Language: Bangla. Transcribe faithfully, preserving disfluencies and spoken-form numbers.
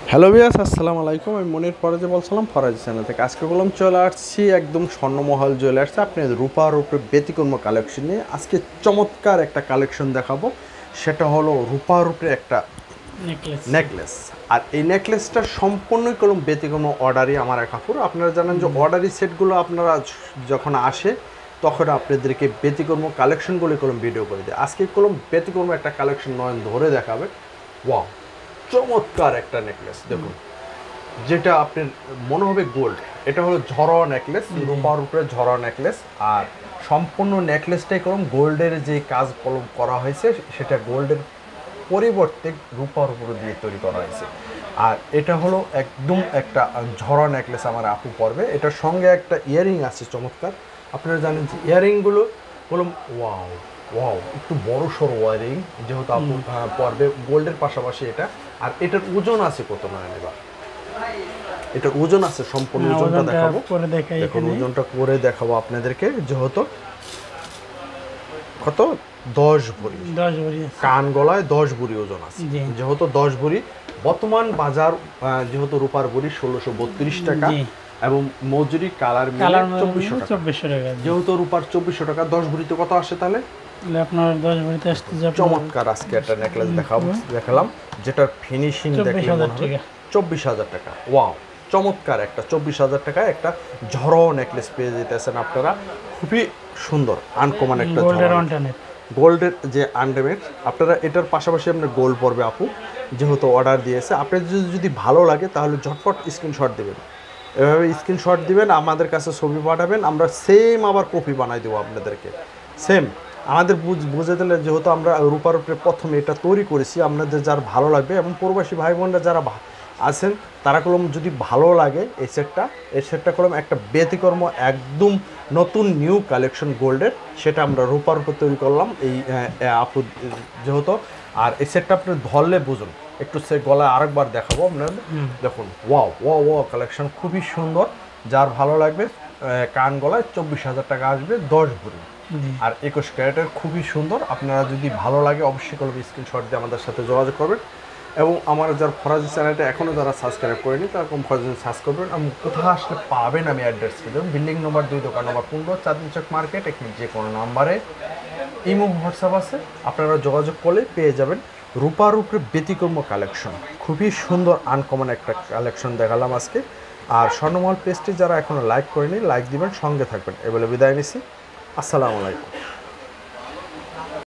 হ্যালো ভিউয়ার্স, আসসালামু আলাইকুম। আমি মনির ফরাজি বলছিলাম ফরাজি চ্যানেল থেকে। আজকে বললাম চলে আসছি একদম স্বর্ণমহল জুয়েলার্সে আপনি রূপার উপরে ব্যতিক্রম কালেকশন নিয়ে। আজকে চমৎকার একটা কালেকশন দেখাবো, সেটা হলো রূপার উপরে একটা নেকলেস নেকলেস আর এই নেকলেসটা সম্পূর্ণই কলম ব্যতিক্রম অর্ডারই আমার এক কাপড়। আপনারা জানেন যে অর্ডারি সেটগুলো আপনারা যখন আসে তখন আপনাদেরকে ব্যতিক্রম কালেকশনগুলি কলম ভিডিও করে দেয়। আজকে কলম ব্যতিক্রম একটা কালেকশন নয়ন ধরে দেখাবে। ওয়াও, চমৎকার একটা নেকলেস দেখুন, যেটা আপনার মনে হবে গোল্ড। এটা হলো ঝরা নেকলেস, রূপার উপরে ঝরা নেকলেস। আর সম্পূর্ণ নেকলেসটাই কলম গোল্ডের যে কাজ কলম করা হয়েছে সেটা গোল্ডের পরিবর্তে রূপার উপরে দিয়ে তৈরি করা হয়েছে। আর এটা হলো একদম একটা ঝরা নেকলেস আমার আপু পরবে। এটার সঙ্গে একটা ইয়ারিং আছে চমৎকার। আপনারা জানেন যে ইয়ারিংগুলো কলম ওয়াও ওয়াও একটু বড় সড়ো ওয়ারিং, যেহেতু আপু পরবে গোল্ডের পাশাপাশি এটা। আর এটার ওজন আছে কত নয় নেবা, এটার ওজন আছে সম্পূর্ণ ওজনটা দেখাবো। দেখুন ওজনটা করে দেখাবো আপনাদেরকে, যেহেতু কত দশ ভরি দশ ভরি কান গলায় দশ ভরি ওজন আছে। যেহেতু দশ ভরি বর্তমান বাজার, যেহেতু রূপার ভরি ষোলোশো বত্রিশ টাকা এবং মজুরি কালার মিলে চব্বিশশো টাকা। যেহেতু রূপার চব্বিশশো টাকা, দশ ভরিতে কত আসে তাহলে আপনার দশ ভরিতে আসতে যাবে। চমৎকার আজকে একটা নেকলেস দেখাবো দেখালাম, যেটার ফিনিশিং দেখলে মনে হবে চব্বিশ হাজার টাকা। ওয়াও, চমৎকার একটা চব্বিশ হাজার টাকায় একটা ঝড়ো নেকলেস পেয়ে যেতেছেন আপনারা। খুবই সুন্দর আনকমন একটা গোল্ডের যে আন্ডামেট। আপনারা এটার পাশাপাশি আপনার গোল্ড পড়বে আপু, যেহেতু অর্ডার দিয়েছে। আপনার যদি যদি ভালো লাগে তাহলে ঝটপট স্ক্রিনশট দেবেন, এভাবে স্ক্রিনশট দিবেন, আমাদের কাছে ছবি পাঠাবেন, আমরা সেম আবার কপি বানাই দেবো আপনাদেরকে। সেম আমাদের বুঝে দিলে, যেহেতু আমরা রূপার উপরে প্রথমে এটা তৈরি করেছি, আপনাদের যার ভালো লাগবে এবং প্রবাসী ভাই বোনরা যারা আছেন তারা কলম যদি ভালো লাগে এই সেটটা, এই সেটটা কলম একটা ব্যতিক্রম একদম নতুন নিউ কালেকশন গোল্ডের, সেটা আমরা রূপার উপর তৈরি করলাম এই আপু যেহেতু। আর এই সেটটা আপনি ধরলে বুঝুন, একটু সে গলায় আরেকবার দেখাবো আপনার। দেখুন ওয়াও ওয়াও ওয়াও কালেকশন খুবই সুন্দর, যার ভালো লাগবে কান গলায় চব্বিশ হাজার টাকা আসবে দশ ভরি আর একুশ ক্যারেটের, খুবই সুন্দর। আপনারা যদি ভালো লাগে অবশ্যই কলম স্ক্রিনশট দিয়ে আমাদের সাথে যোগাযোগ করবেন। এবং আমার যার ফরাজি চ্যানেলটা এখনও যারা সাবস্ক্রাইব করেনি তারা কম ফরাজি সার্চ করবেন। আমি কোথাও আসলে পাবেন আমি অ্যাড্রেসটা দেবেন, বিল্ডিং নম্বর দুই, দোকান নম্বর পনেরো, চাঁদনি চক মার্কেট। এখানে যে কোনো নাম্বারে ইমো হোয়াটসঅ্যাপ আছে, আপনারা যোগাযোগ করলে পেয়ে যাবেন রূপার উপরে ব্যতিক্রম কালেকশন। খুবই সুন্দর আনকমন একটা কালেকশন দেখালাম আজকে। আর স্বর্ণমহল পেজটি যারা এখনও লাইক করেনি লাইক দিবেন, সঙ্গে থাকবেন। এবারে বিদায় নিচ্ছি, আসসালামু আলাইকুম।